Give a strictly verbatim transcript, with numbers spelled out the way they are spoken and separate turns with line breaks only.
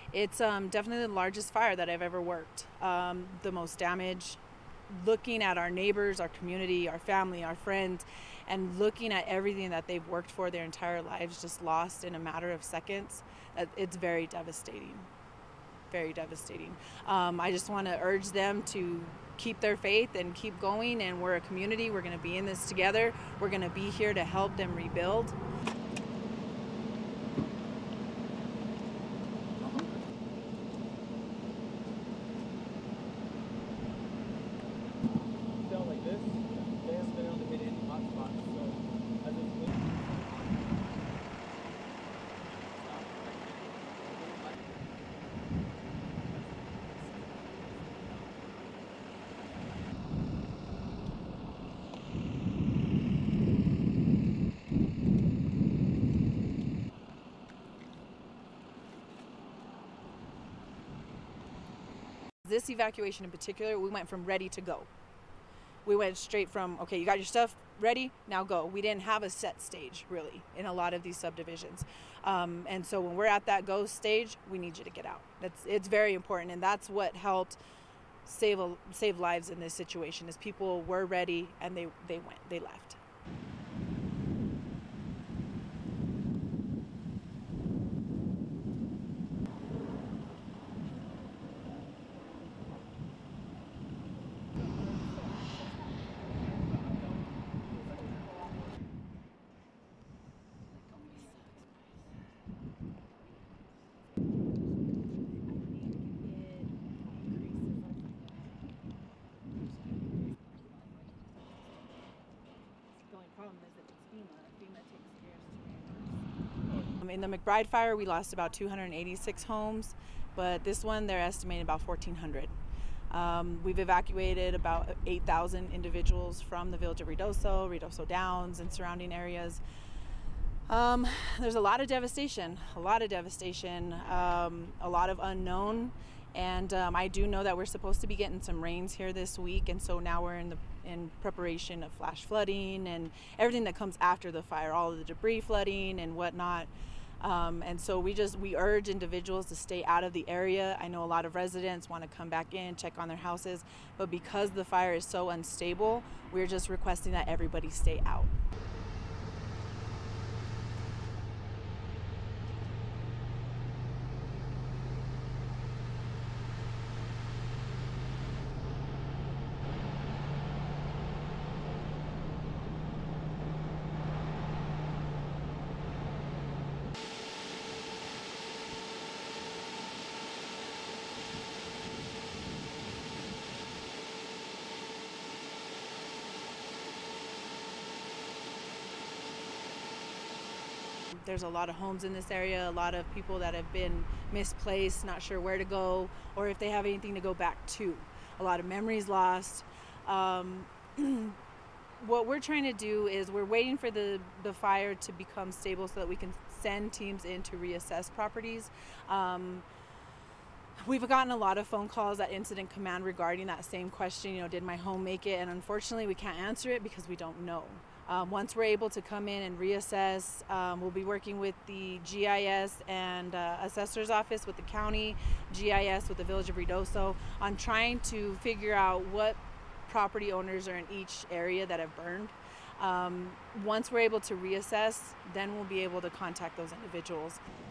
It's um, definitely the largest fire that I've ever worked. Um, the most damage. Looking at our neighbors, our community, our family, our friends, and looking at everything that they've worked for their entire lives just lost in a matter of seconds, it's very devastating. Very devastating. Um, I just want to urge them to keep their faith and keep going, and we're a community. We're going to be in this together. We're going to be here to help them rebuild.
Like this, they haven't been able to hit any hot spots, so as it's
This evacuation in particular, we went from ready to go. We went straight from, okay, you got your stuff ready, now go. We didn't have a set stage, really, in a lot of these subdivisions. Um, and so when we're at that go stage, we need you to get out. That's, it's very important, and that's what helped save, a, save lives in this situation, is people were ready and they, they went, they left. In the McBride fire, we lost about two hundred eighty-six homes, but this one, they're estimating about fourteen hundred. Um, we've evacuated about eight thousand individuals from the village of Ruidoso, Ruidoso Downs, and surrounding areas. Um, there's a lot of devastation, a lot of devastation, um, a lot of unknown. And um, I do know that we're supposed to be getting some rains here this week, and so now we're in the in preparation of flash flooding and everything that comes after the fire, all of the debris flooding and whatnot. Um, and so we just we urge individuals to stay out of the area. I know a lot of residents want to come back in, check on their houses, but because the fire is so unstable, we're just requesting that everybody stay out. There's a lot of homes in this area, a lot of people that have been misplaced, not sure where to go, or if they have anything to go back to. A lot of memories lost. Um, what we're trying to do is we're waiting for the, the fire to become stable so that we can send teams in to reassess properties. Um, We've gotten a lot of phone calls at Incident Command regarding that same question, you know, did my home make it? And unfortunately, we can't answer it because we don't know. Um, once we're able to come in and reassess, um, we'll be working with the G I S and uh, Assessor's Office with the county, G I S with the Village of Ruidoso, on trying to figure out what property owners are in each area that have burned. Um, once we're able to reassess, then we'll be able to contact those individuals.